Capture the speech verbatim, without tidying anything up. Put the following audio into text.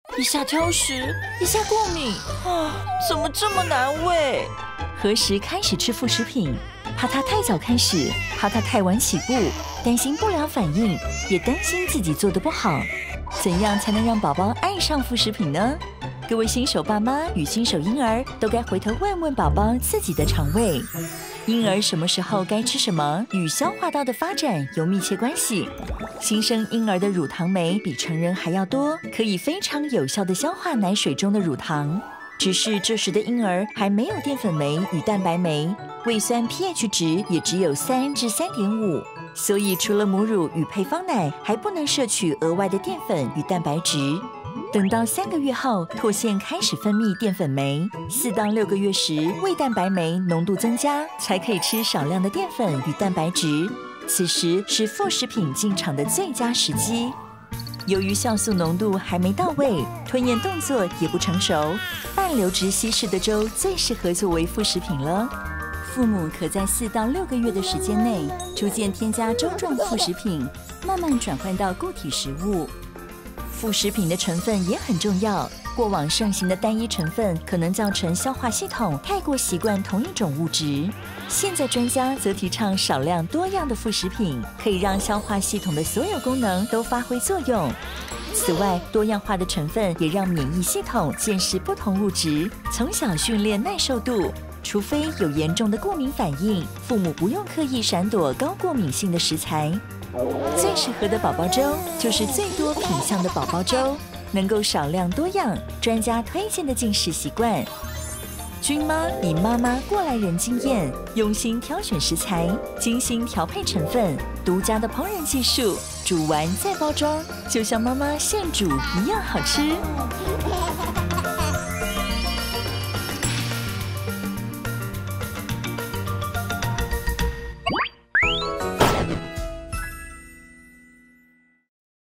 一下挑食，一下过敏，啊，怎么这么难喂？ 何时开始吃副食品？怕他太早开始，怕他太晚起步，担心不良反应，也担心自己做得不好。怎样才能让宝宝爱上副食品呢？各位新手爸妈与新手婴儿都该回头问问宝宝自己的肠胃。婴儿什么时候该吃什么，与消化道的发展有密切关系。新生婴儿的乳糖酶比成人还要多，可以非常有效地消化奶水中的乳糖。只是这时的婴儿还没有淀粉酶与蛋白酶，胃酸 pH 值也只有三至三点五，所以除了母乳与配方奶，还不能摄取额外的淀粉与蛋白质。等到三个月后，唾腺开始分泌淀粉酶，四到六个月时，胃蛋白酶浓度增加，才可以吃少量的淀粉与蛋白质。此时是副食品进场的最佳时机。由于酵素浓度还没到位，吞咽动作也不成熟，半流质稀释的粥最适合作为副食品了。父母可在四到六个月的时间内，逐渐添加粥状副食品，慢慢转换到固体食物。副食品的成分也很重要，过往盛行的单一成分可能造成消化系统太过习惯同一种物质。现在专家则提倡少量多样的副食品，可以让消化系统的所有功能都发挥作用。此外，多样化的成分也让免疫系统见识不同物质，从小训练耐受度。除非有严重的过敏反应，父母不用刻意闪躲高过敏性的食材。最适合的宝宝粥就是最多品项的宝宝粥，能够少量多样，专家推荐的进食习惯。君妈以妈妈过来人经验，用心挑选食材，精心调配成分，独家的烹饪技术，煮完再包装，就像妈妈现煮一样好吃。